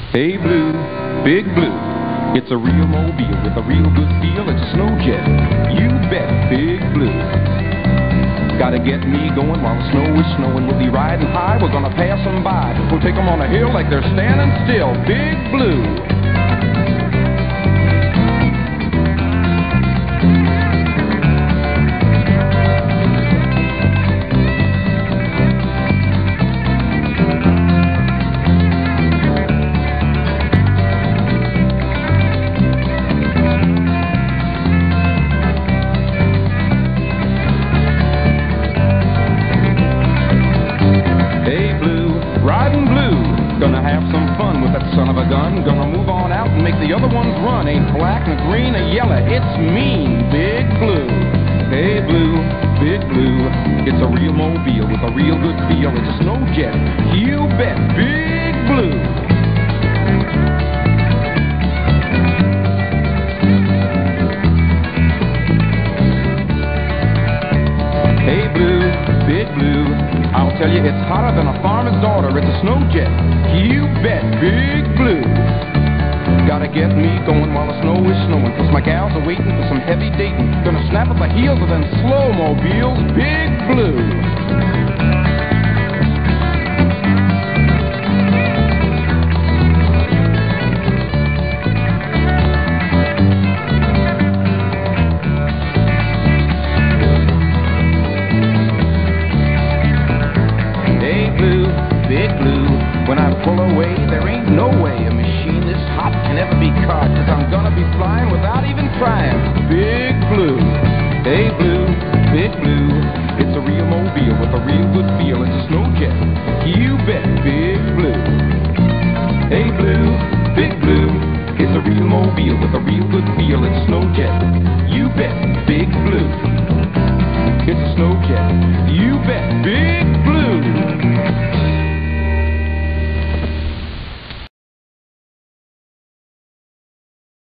Hey Blue, Big Blue, it's a real mobile with a real good feel. It's a snow jet, you bet, Big Blue. Gotta get me going while the snow is snowing. We'll be riding high, we're gonna pass them by. We'll take them on a hill like they're standing still. Big Blue. Riding blue, gonna have some fun with that son of a gun. Gonna move on out and make the other ones run. Ain't black, nor green, or yellow, it's mean, Big Blue. Hey Blue, Big Blue, it's a real mobile with a real good feel. It's a snow jet, you bet, Big Blue. Hey Blue, Big Blue, I'll tell you, it's hotter than a farmer's daughter. It's a snow jet, you bet, Big Blue. Gotta get me going while the snow is snowing, 'cause my gals are waiting for some heavy dating. Gonna snap at the heels of them slow mobiles, Big Blue. Big Blue, when I pull away, there ain't no way a machine this hot can ever be caught, 'cause I'm gonna be flying without even trying. Big Blue. Hey Blue, Big Blue, it's a real mobile with a real good feel. It's a snow jet, you bet, Big Blue. Hey Blue, Big Blue, it's a real mobile with a real good feel. It's a snow jet, you bet, Big Blue. It's a snow jet, you bet, Big Blue.